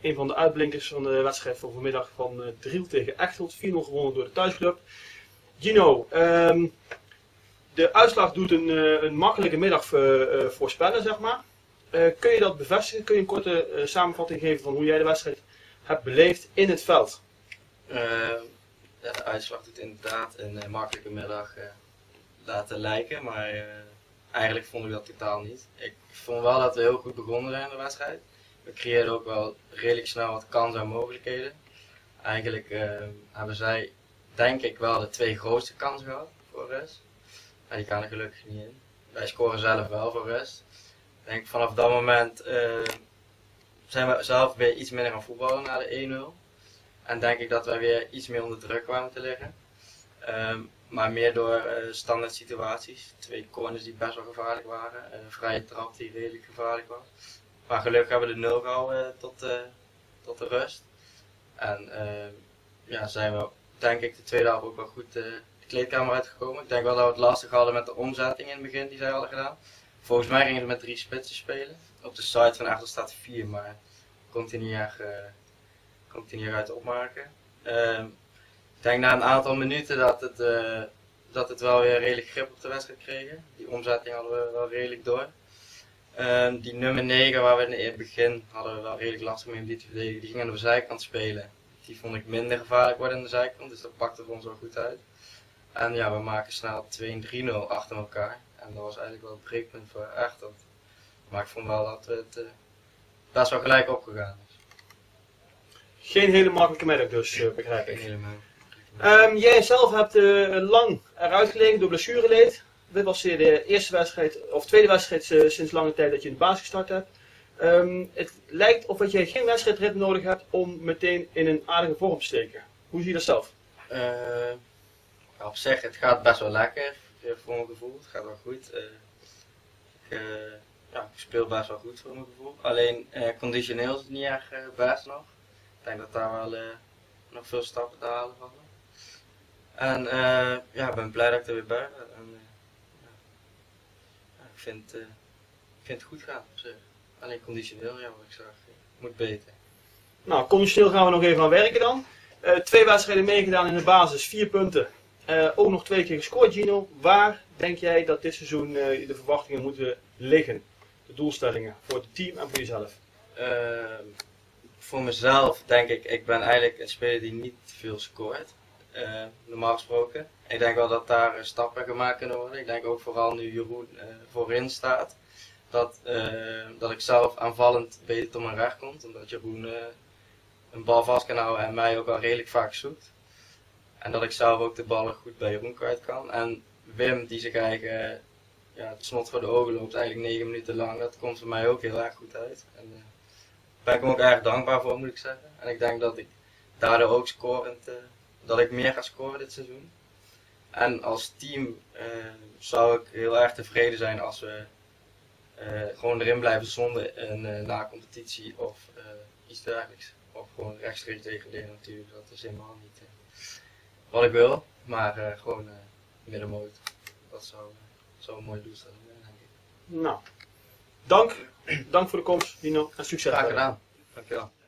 een van de uitblinkers van de wedstrijd van vanmiddag van Driel tegen Echteld. 4-0 gewonnen door de thuisclub. Gino, de uitslag doet een makkelijke middag voorspellen, zeg maar. Kun je dat bevestigen? Kun je een korte samenvatting geven van hoe jij de wedstrijd hebt beleefd in het veld? De uitslag doet inderdaad een makkelijke middag laten lijken, maar eigenlijk vond ik dat totaal niet. Ik vond wel dat we heel goed begonnen zijn in de wedstrijd. We creëerden ook wel redelijk snel wat kansen en mogelijkheden. Eigenlijk hebben zij, denk ik, wel de 2 grootste kansen gehad voor rust. Maar die kan er gelukkig niet in. Wij scoren zelf wel voor rust. Ik denk vanaf dat moment zijn we zelf weer iets minder gaan voetballen na de 1-0. En denk ik dat wij weer iets meer onder druk kwamen te liggen. Maar meer door standaard situaties. 2 corners die best wel gevaarlijk waren. Een vrije trap die redelijk gevaarlijk was. Maar gelukkig hebben we de 0 gehouden tot de rust. En zijn we denk ik de tweede helft ook wel goed de kleedkamer uitgekomen. Ik denk wel dat we het lastig hadden met de omzetting in het begin die zij hadden gedaan. Volgens mij gingen we met 3 spitsen spelen. Op de site van Echteld staat 4, maar komt hij niet uit opmaken. Ik denk na een aantal minuten dat het wel weer redelijk grip op de wedstrijd kregen. Die omzetting hadden we wel redelijk door. Die nummer 9 waar we in het begin hadden we wel redelijk lastig mee om die te verdedigen. Die ging aan de zijkant spelen. Die vond ik minder gevaarlijk worden aan de zijkant, dus dat pakte voor ons wel goed uit. En ja, we maken snel 2 en 3-0 achter elkaar. En dat was eigenlijk wel het breekpunt voor Echteld. Maar ik vond wel dat we het best wel gelijk opgegaan is. Geen hele makkelijke middag dus, begrijp ik. Helemaal. Jij zelf hebt lang eruit gelegen door blessureleed. Dit was de eerste wedstrijd, of tweede wedstrijd sinds lange tijd dat je in de basis gestart hebt. Het lijkt of dat jij geen wedstrijdritme nodig hebt om meteen in een aardige vorm te steken. Hoe zie je dat zelf? Op zich, het gaat best wel lekker voor mijn gevoel. Het gaat wel goed. Ik speel best wel goed voor mijn gevoel. Alleen conditioneel is het niet erg best nog. Ik denk dat daar wel nog veel stappen te halen vallen. En ik ben blij dat ik er weer bij ben. En, ik vind het goed gaan op zich. Alleen conditioneel, wat ik zag, moet beter. Nou, conditioneel gaan we nog even aan werken dan. 2 wedstrijden meegedaan in de basis, 4 punten. Ook nog 2 keer gescoord, Gino. Waar denk jij dat dit seizoen de verwachtingen moeten liggen? De doelstellingen voor het team en voor jezelf? Voor mezelf denk ik ben eigenlijk een speler die niet veel scoort. Normaal gesproken. Ik denk wel dat daar stappen gemaakt kunnen worden. Ik denk ook vooral nu Jeroen voorin staat. Dat ik zelf aanvallend beter tot mijn recht komt. Omdat Jeroen een bal vast kan houden en mij ook al redelijk vaak zoekt. En dat ik zelf ook de ballen goed bij Jeroen kwijt kan. En Wim die zich eigenlijk het snot voor de ogen loopt eigenlijk 9 minuten lang. Dat komt voor mij ook heel erg goed uit. En daar ben ik hem ook erg dankbaar voor, moet ik zeggen. En ik denk dat ik daardoor ook scorend, dat ik meer ga scoren dit seizoen. En als team zou ik heel erg tevreden zijn als we gewoon erin blijven zonder een na-competitie of iets dergelijks. Of gewoon rechtstreeks degraderen natuurlijk, dat is helemaal niet wat ik wil. Maar gewoon middenmoot, dat zou een mooie doelstelling zijn, denk ik. Nou, dank voor de komst, Dino, en succes. Graag gedaan, dankjewel.